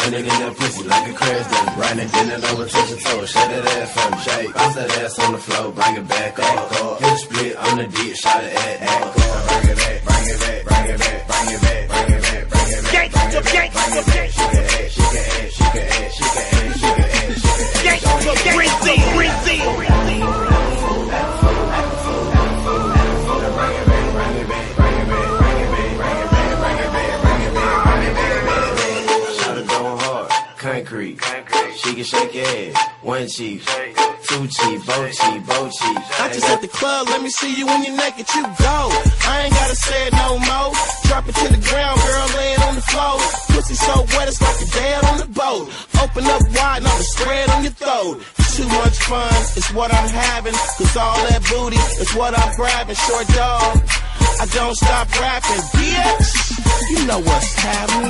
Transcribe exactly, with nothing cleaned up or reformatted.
running in that pussy like a crash dummy. Running, bending over, touch your toes, shut that ass from me. Shake, bounce that ass on the floor, bring it back up. Hit a split on the dick, shot it at act. Bring it back, bring it back, bring it back, bring it back, bring it back, bring it back, bring it back, bring it back. She can act, she can act, she can act, she can act, she can act, she can act. Rinzy, Rinzy. Concrete, she can shake your ass. One cheek, two cheek, both cheek, both cheek. I just at the club, let me see you when you're naked, you go. I ain't gotta say it no more. Drop it to the ground, girl, lay it on the floor. Pussy so wet, it's like a dad on the boat. Open up wide, now the spread on your throat. Too much fun, it's what I'm having. Cause all that booty is what I'm grabbing. Short dog, I don't stop rapping, bitch. You know what's happening.